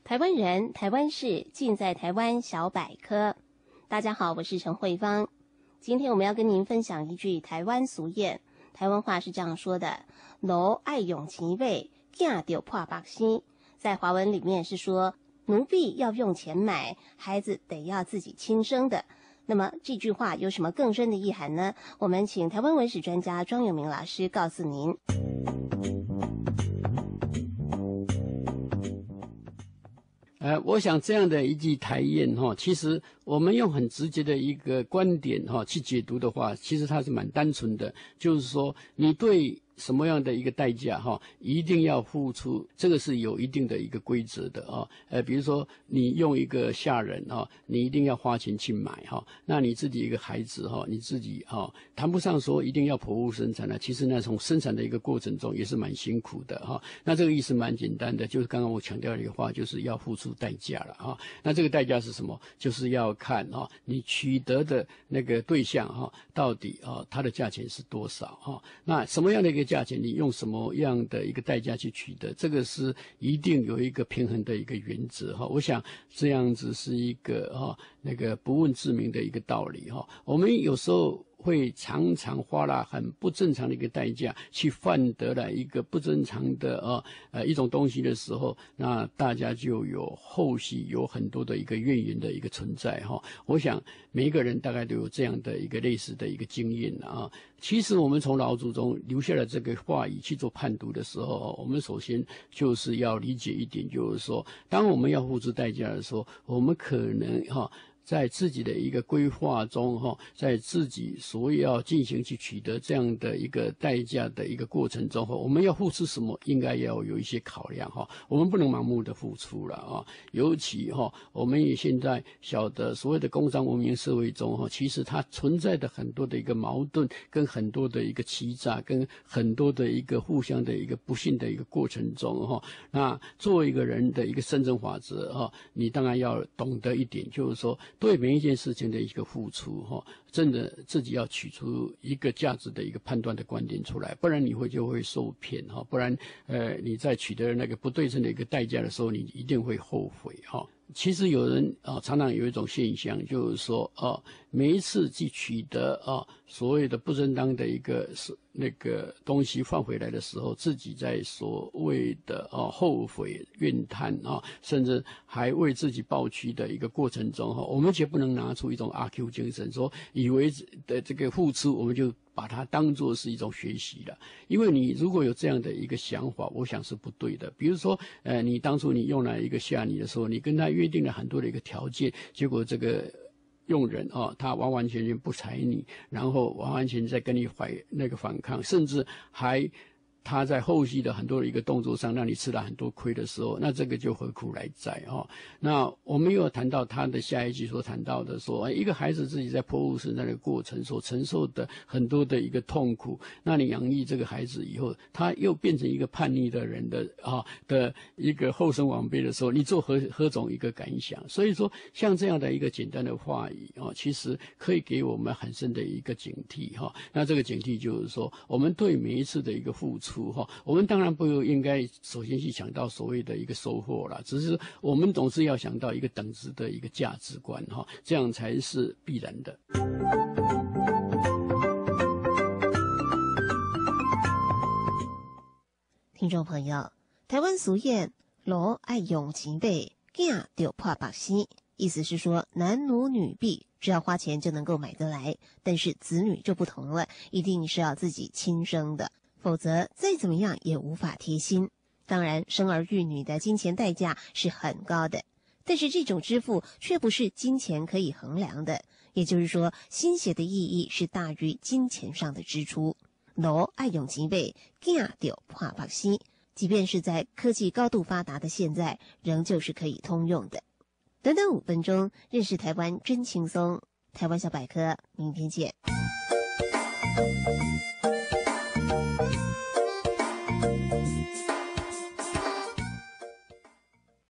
台湾人、台湾事，尽在台湾小百科。大家好，我是陈慧芳。今天我们要跟您分享一句台湾俗谚，台湾话是这样说的：奴爱用钱买，囝就破百生。在华文里面是说，奴婢要用钱买，孩子得要自己亲生的。那么这句话有什么更深的意涵呢？我们请台湾文史专家庄永明老师告诉您。 我想这样的一句台谚其实我们用很直接的一个观点去解读的话，其实它是蛮单纯的，就是说你对什么样的一个代价一定要付出，这个是有一定的一个规则的比如说你用一个下人你一定要花钱去买那你自己一个孩子你自己谈不上说一定要剖腹生产了，其实呢从生产的一个过程中也是蛮辛苦的那这个意思蛮简单的，就是刚刚我强调的一个话，就是要付出代价了那这个代价是什么？就是要看你取得的那个对象到底它的价钱是多少那什么样的一个价钱，你用什么样的一个代价去取得，这个是一定有一个平衡的一个原则我想这样子是一个那个不问自明的一个道理我们有时候会常常花了很不正常的一个代价去换得了一个不正常的一种东西的时候，那大家就有后续有很多的一个怨言的一个存在我想每一个人大概都有这样的一个类似的一个经验其实我们从老祖宗留下了这个话语去做判读的时候我们首先就是要理解一点，就是说当我们要付出代价的时候，我们可能在自己的一个规划中在自己所要进行去取得这样的一个代价的一个过程中我们要付出什么，应该要有一些考量我们不能盲目的付出了尤其我们也现在晓得所谓的工商文明社会中其实它存在的很多的一个矛盾，跟很多的一个欺诈，跟很多的一个互相的一个不幸的一个过程中那作为一个人的一个生存法则你当然要懂得一点，就是说对每一件事情的一个付出真的自己要取出一个价值的一个判断的观点出来，不然你就会受骗不然你在取得那个不对称的一个代价的时候，你一定会后悔其实有人常常有一种现象，就是说每一次去取得所谓的不正当的一个那个东西换回来的时候，自己在所谓的后悔怨叹甚至还为自己抱屈的一个过程中我们绝不能拿出一种阿 Q 精神，说以为的这个付出我们就把它当作是一种学习了，因为你如果有这样的一个想法，我想是不对的。比如说你当初你用了一个下你的时候，你跟他约定了很多的一个条件，结果这个用人他完完全全不睬你，然后完完全全在跟你那个反抗，甚至还他在后续的很多的一个动作上让你吃了很多亏的时候，那这个就何苦来哉那我们又谈到他的下一句所谈到的说一个孩子自己在剖腹生产的过程所承受的很多的一个痛苦，那你养育这个孩子以后，他又变成一个叛逆的人的一个后生晚辈的时候，你做何种一个感想？所以说像这样的一个简单的话语其实可以给我们很深的一个警惕那这个警惕就是说，我们对每一次的一个付出我们当然不应该首先去想到所谓的一个收获啦，只是我们总是要想到一个等值的一个价值观这样才是必然的。 听众朋友，台湾俗谚奴爱用钱买，囝就破百生，意思是说男奴女婢只要花钱就能够买得来，但是子女就不同了，一定是要自己亲生的，否则再怎么样也无法贴心。当然生儿育女的金钱代价是很高的，但是这种支付却不是金钱可以衡量的，也就是说心血的意义是大于金钱上的支出。奴爱用钱买，囝就破百生，即便是在科技高度发达的现在，仍旧是可以通用的。短短5分钟，认识台湾真轻松。台湾小百科，明天见。